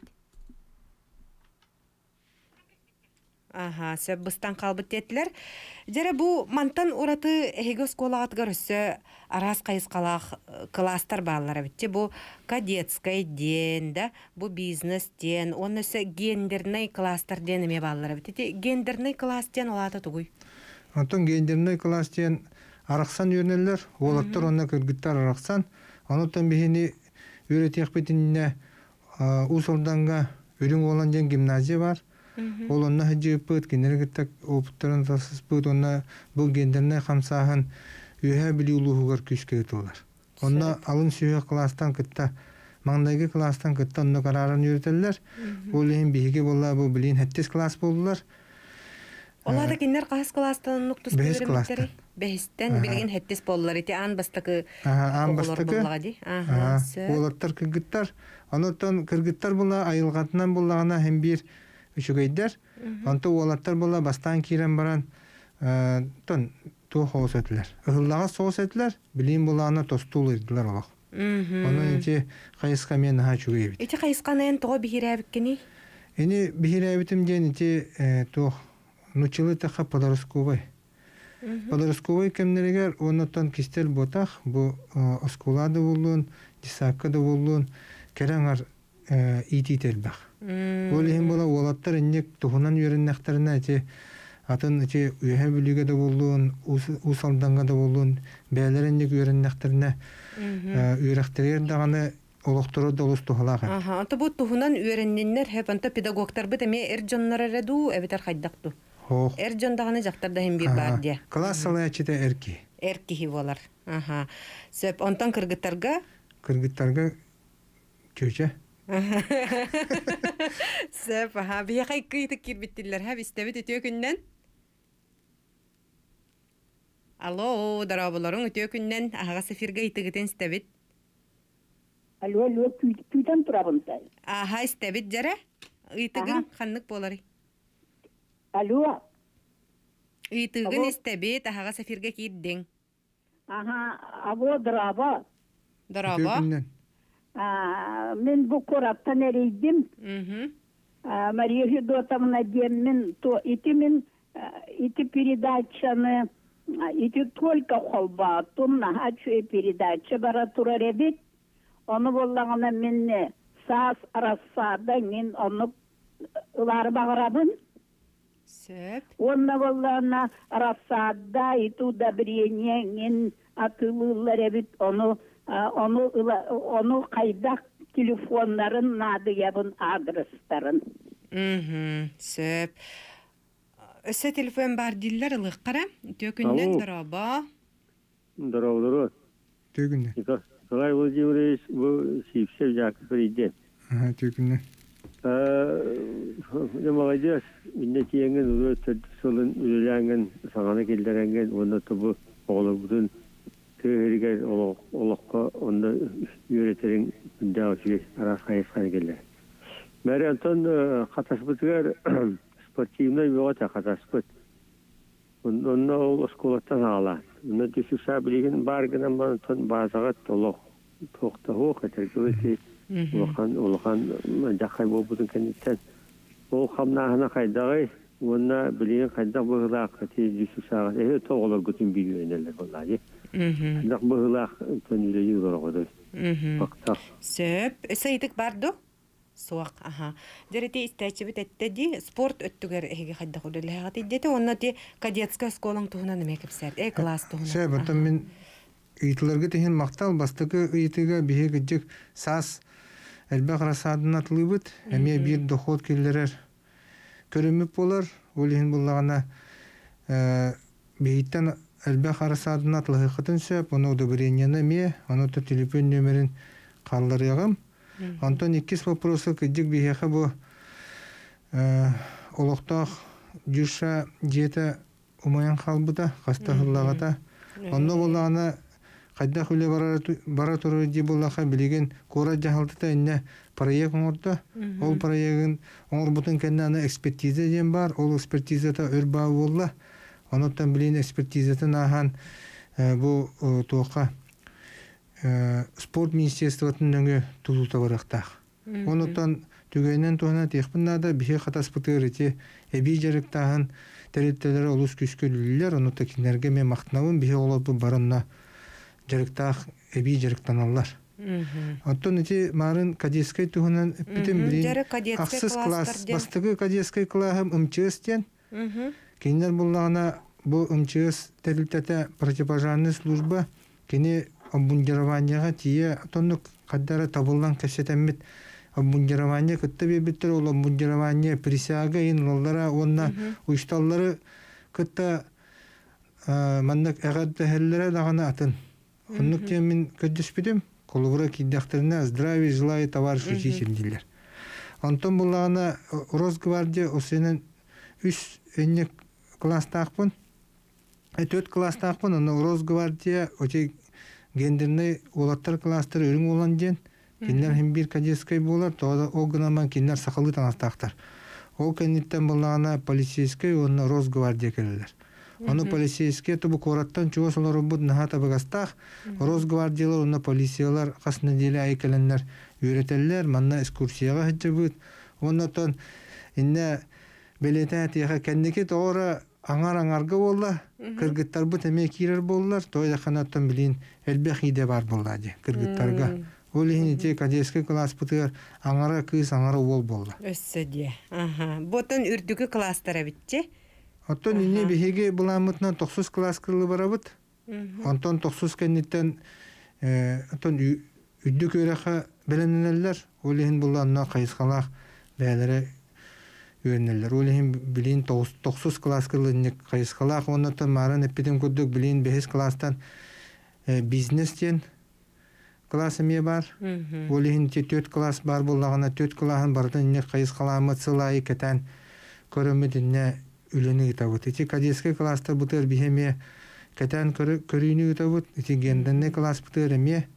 A: Аха, сөп быстан қалбыт деттілер. Жәрі бұл мантан ураты әйгі сколағатығыр өсі арас қайысқалақ кластар бағалары бітті. Бұл кадетскай ден, бұл бизнес ден, оны өсі гендернай кластар денеме бағалары бітті. Гендернай класс ден олаты тұғый?
B: Антон гендернай класс ден арақсан өрнелер, олаттар онына кіргіттар арақсан. Анықтан бейіні өретек бетініне ұсылданға өрің olan ден гимназия бар. Ол онна хыжы пыт, кенергіттік опыттарын тасыз пыт, онна бұл гендеріне қамсағын үйе білі ұлығығар күшке етулар. Онна алын сүйе кластан кітта, маңдайғы кластан кітта онна қарарын үйретелер. Ол ең бейге болла бұл білейін әттес класс болдылар.
A: Олады кенер қағыз кластан нұқтыс
B: Бәйіз кластан.
A: Бәйістен білген әттес болдылар. Еті ан бастықы
B: Ан
A: оғылар
B: бастықы.
A: боллаға
B: Олаттар кіргіттар. Анықтан кіргіттар болла, айылғатынан боллағына hem bir üçügeyder. Anta oğlatlar bolla bastan kiren baran ton tuğ hoğuz ettiler. Ihıllağa soğuz ettiler. Bileyim bollağına tostulu irdiler olaq. Onun ити кайыска мен наха чугай бит.
A: Ити кайысканайын тоға бихирәбіккені?
B: Эни бихирәбитим ден ити то нучылы таха подростковый. Подростковый кемнерегер оннотон кистел ботах бу оскулада болуун, дисаккада болуун кереңар итител бах. Ол ем бола олаттар иннек тухунан үйреннәхтеріне әте атын әте үйе бүліге де болуын, усалданға да болуын, бәлер иннек үйреннәхтеріне үйрәхтерер дағаны олықтыру да олыс тухалаға.
A: Аха, anta bu tuhunан үйренненнер hep anta pedagogtar bit эме эржоннар эреду эбитер хайдакту.
B: Хоқ.
A: Эржон даганы жактарда hem bir бар дия.
B: Классалы әчеті әрки.
A: Эркихи болар. Аха. Сөп онтан кыргыттарга
B: Кыргыттарға көче.
A: Сөп аха. Бия кайкы тикир биттилер ха истебит өтө күннен. Алло, дарабыларың өтө күннен ага сефирге итигитен истебит.
E: Алло, алло, күйтен турабын сай.
A: Аха, истебит жара. Итигин ханнык болары.
E: Алло.
A: Итигин истебит ага сефирге кирдең.
E: Ага, аво драба.
A: Дараба.
E: Мен бу кораптан эрейдим.
A: Мгм.
E: Мария Федотовна дем мен то ити мен ити передачаны ити только холбатым на чуе передача бара турар эдит. Onu bolлагана менне сас арасада мен onu ылар багырабын.
A: Сөп.
E: Онна боллагана арасада ити удобрение мен атылылар эбит onu onu onu кайдак телефоннарын нады ябын адрестарын.
A: Мгм. Сөп. Өсө телефон бар диллер ылыккара. Төкүннен дараба.
F: Здорово,
B: Төгінне.
F: Николай Владимирович, вы сипсев Яков Риден.
B: Ага, төгінне.
F: Я молодец, мне тиенген уже солын үлеләнген, саңаны келдеренген, онда тобу оғылыбудын төгерген олыққа, онда үйретерін күнде аушы арас қайысқан келдер. Мәре Антон қатаспытығар спортивный беғата қатаспыт. Онда ол осколаттан ала. Онда түсіса білеген барғынан барын тон базағат олық тоқта оқ әтергілі Улахан жақай болбудың кәнеттен. Ол қамнағына қайдағай, онына білеген қайдақ бұғылақ әте жүсі сағат. Әйе тоғылар күтін бейі өнелер олай. Қайдақ бұғылақ төнілі үйір оғыды. Бақтақ.
A: Сөп. Өсө итик барды? Суақ. Аха. Дәрете истәчебет әттеді спорт өттігер әйге қайдақ өділіғат едеті. Онна де кадетская сколың туғынан әме кепсәр. Әй класс туғынан.
B: Сөп, бұнтан мен ұйтыларға теген мақтал бастығы ұйтыға бейе күджік сас әлбәқ расадын атылыбыт, әме бір доход келдерер көріміп болар. Олейін болағына бейттен әлбәқ расадын атылығы қытын сөп, оны удобренияны ме, оны да телефон нөмерін қалылар яғым. Антон иккис вопросы күджік бейеқі бұл олықтақ жүрша жеті умаян қалбыда, қастағылағата. Онны болағына Қайдақ үлі бара тұры де болаға білеген қора жағалдыда әнне проект оңырда. Ол проектін оңыр бұтын кәнні экспертиза ден бар. Ол экспертизата өр бағы болла. Оныттан білген экспертизатын аған бұл тоққа спорт министерствотын өңі тұлута барақтақ. Оныттан түгенен туғына текпіннада бігі қатас бұтығыр ете әбей жарықтағын тәреттелері олыс күскөлілілер. Онытта кенерге мен мақтынауын бігі олапы барынна жарықтақ әбей жарықтан аллар. Оттон эти марын кадетской туһунан битем билин ахсыз класс бастыгы кадетской классым МЧС тен. Кинер буллагына бу МЧС терилтете противопожарная служба кини обмундирование тие тоннук каддара табылган кесетеммит обмундирование кытта бебиттер ол обмундирование присяга ин лоллара онна уйшталлары кытта маннык эгадда хеллере дагана атын. Оннук тем мен көдөспүдүм. Колубура киддахтарына здравия желаю, товарищ учитель дилер. Антон буллагына Росгвардия осенен үч эннек класстакпын. Төрт класстакпын, аны Росгвардия оте гендерный олаттар класстары өрүң болан ден. Кинер hem bir кадетской болар, тода огнаман кинер сакалы танастактар. Ол кенеттен буллагына полицейский, оны Росгвардия келелер. Оны полицейские тубу кораттан чуо солору буд наха табагастах. Росгвардиялар, оны полициялар қасына деле айкаленлер үйретеллер, манна экскурсияға хеджі буд. Оннотон инне белете тиеха кеннеки тоора аңар-аңарга болла, кыргыттар бу теме кирер боллар, тойда ханаттан билин элбех иде бар болла ди кыргыттарга. Ол ихин ите кадеске класс бутыр аңара кыз аңара ол болла.
A: Өссө дие. Аха. Ботон үрдүгү класстара битчи.
B: Оттон инне биһиге буламытна токсус класс кылы барабыт. Онтон токсус кенниттен э оттон үддү көрөха беленелер. Ол ихин буланна кайыскалак бәлере үйренелер. Ол ихин билин токсус класс кылы кайыскалак оннотон марын эпидем кудук билин бес класстан бизнес тен класс эме бар. Ол ихин төрт класс бар буллагына төрт классын бардан инне кайыскаламы сылайы кетен көрөмөдүнне үлени гитабыт. Ити кадеске класста бутыр бихеме кетен көрүүнү гитабыт. Ити генденне класс бутыр эме.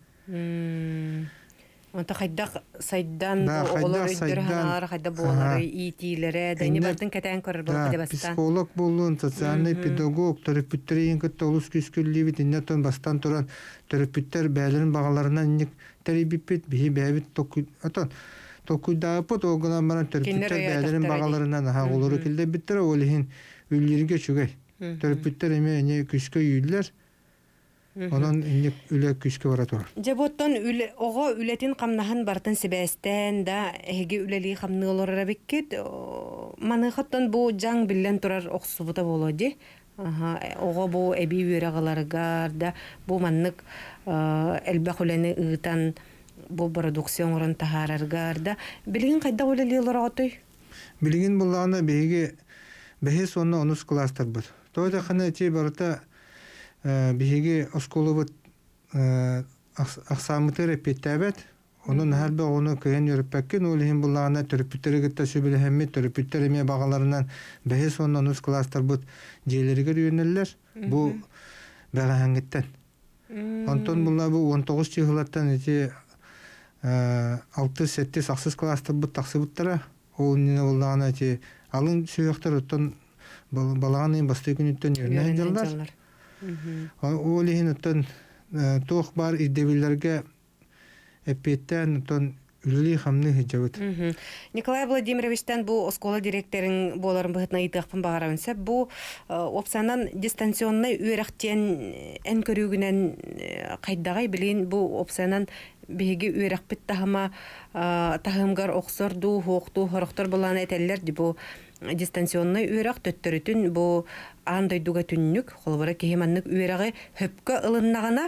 A: Онта хайдак сайдан олар өйдөр ханар хайда болары итилере дайны бардын кетен көрөр болуп дебастан.
B: Психолог болун, социальный педагог, терапевттер инкет толус күскүллибит иннетон бастан туран терапевттер бәлерин багаларынан инник терапевт бихи бәбит токку атон токкуйдаапыт огынан баран терапевттер бәлерин багаларынан аха олору килде биттер ол ихин үллерге чүгөй. Терапевттер эме эне күскө үйүллер. Онон инник үле күскө бара турар.
A: Жаботтон үле ого үлетин камнахан бартын себестен да эге үлели камны олорара беккет. Маныхаттан бу жаң билен турар оксубута болоди. Аха, ого бу эби үйрәгаларгар да бу маннык элбек үлени ыытан бу продукцион тахараргар да билген кайда үлелилер атой.
B: Билген буллагына беге бехес онна онус класстар бар. Тойда хана ти барта биһиги осколубут аксамы терапевтәбет, onun harbe onu kıyan yürüppekin, olihim bullağına törpütleri gitta sübülehemmi, törpütterime bağalarından behes ondan uz klastar bud ceylerige yöneller. Bu bağa hangitten. Ondan bullağı bu on dokuz çıhılattan eti altı yedi saksız klastar bud taksı buttara. O nine bullağına eti alın süyaktar ottan balağının bastığı günütten yönelen yıllar. Олихин оттон туох бар идевилерге эпеттен оттон үлли хамны хижабыт.
A: Николай Владимировичтан бу оскола директорын боларын быхытна итыгпын багарамынса бу опсанан дистанционный үйрәктен эн көрүүгүнен кайдагай билин бу опсанан беги үйрәкпит тахама тахымгар оксорду хокту хороктор булан этеллер ди бу дистанционный үйрәк төттөрүтүн бу андай дуга түннүк холбара кехеманнык үйрәге хөпкө ылыннагана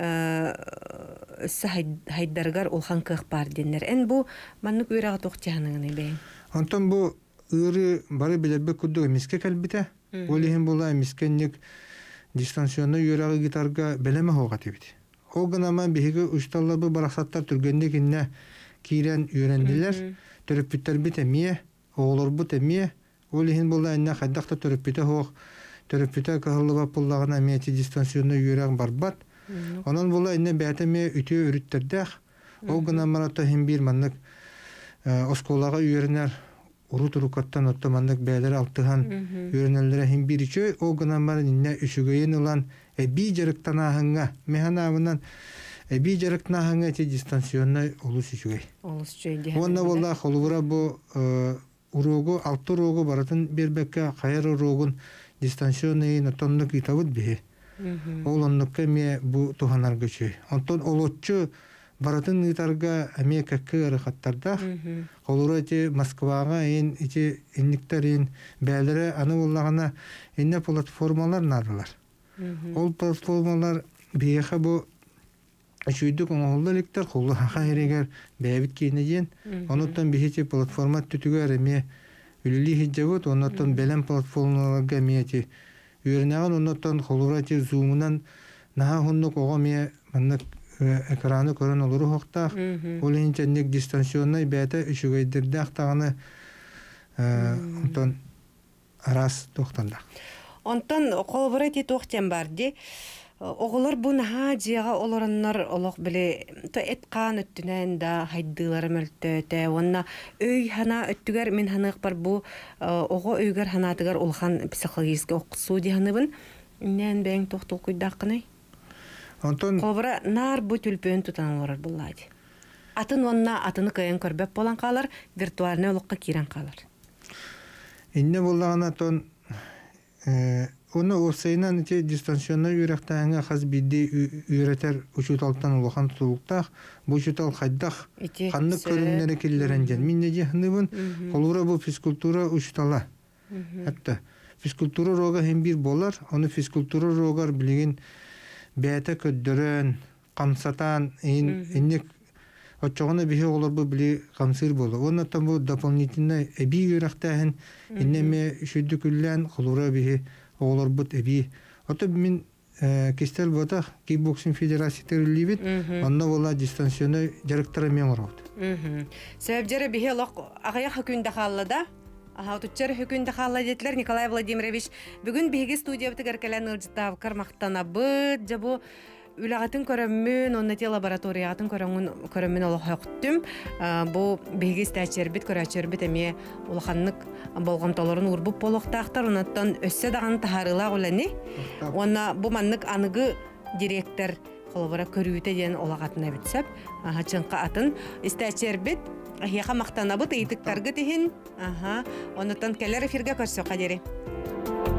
A: өссө хайдаргар улхан кых бар денер. Эн бу маннык үйрәге тохтяныгыны бейин.
B: Антон бу ыры бары билебе кудуга миске калбите. Олихин була мискенник дистанционный үйрәге гитарга белеме хога тибит. Огынама биһиге ушталлабы бараксаттар түргенде кинне кирен үйрәндилер. Төрөпүттер бит эмие, оолор бут эмие. Олихин була энне хайдакта төрөпүтө хог. Төрөпүтө кыллыба пуллагына мети дистанционный үйрәг барбат. Онон була энне бәтеме үтө үрүттердәк. Огынама та хим бир маннык осколага үйрәнер. Уру турукаттан отто маннык бәлер алтыган үйрәнелләре хим бир үчө огынама инне үшүгөйен улан эби жарыктанахыңа механабынан эби жарыктанахыңа те дистанционный олус үчүгөй.
A: Олус үчүгөй.
B: Онна болла холура бу уругу алты уругу баратын бербекке кайыр уругун дистанционный натоннук итабыт бихи. Ол оннукка ме бу туханар көчөй. Онтон олотчу баратын итарга Америкакка ырыхаттарда холура те Москвага эн ити инниктерин бәлере аны боллагана энне платформалар нарлар. Ол платформалар бияха бу Шүйдік оңғылды лектер, қолы хақа ерегер бәйбіт кейіне ден. Оныттан бейхете платформа түтігер әме үлілі хеджавыт, оныттан бәлем платформаларға мейте. Үйерінаған оныттан қолыра те зумынан наға ғыннық оға мей маннық экраны көрін олыру хоқтақ. Ол ең жәннек дистанционный бәйті үшігейдерді ақтағаны онтан арас тоқтандақ.
A: Онтан қолыбыры те тоқтен барды. оголор бу наха жига олороннор олох биле то эткан өттүнен да хайдылары мөлтөтө онна өй хана өттүгөр мен ханык бар бу ого өйгөр ханатыгар улхан психологический оксу диханыбын нен бең токтул куйдаккыны
B: Антон
A: кобра нар бу түлпөн тутан олор буллайды атын онна атыны кыйын көрбөп болан калар виртуальный олокка кирен калар
B: инне буллагана тон оны осайнан те дистанционный үйрәктәңгә хас бидди үйрәтер учуталтан улахан тулуктах бу учутал хайдах ханны көрүннәре килләренҗен минне җехныбын колура бу физкультура учутала хәтта физкультура рога һәм бир болар аны физкультура рогар билеген бәте көддөрөн камсатан инне Отчогона бихе олар бу били камсыр болу. Оны там бу дополнительно эби үйрәктәһен иннеме шүддү күллән холура бихе олар бут эби. Ото мин кистел бота кикбоксинг федерациясы терилибит. Анна бола дистанционный директоры мен орот.
A: Себептери бихе лок агая хөкүндә халлада. Аха тутчар хөкүндә халла дитләр Николай Владимирович. Бүгүн биге студиябы тегәркәлән ылҗытап кармактана бит. Жабу Үләгәтен көрәммен, онны те лабораториятын көрәммен олық хөктүм. Бу беги стәчер бит, көрәчер бит әме улаханнык болғамталарын урбуп болуқтақтар. Онаттан өссө дағаны тахарыла оләне. Онна бу маннык аныгы директор қолыбыра көрүүте ден олағатына бітсәп. Чынқа атын стәчер бит. Яқа мақтана бұт, ейтіктарғы теген. Онаттан кәлер эфирге көрсө қадері.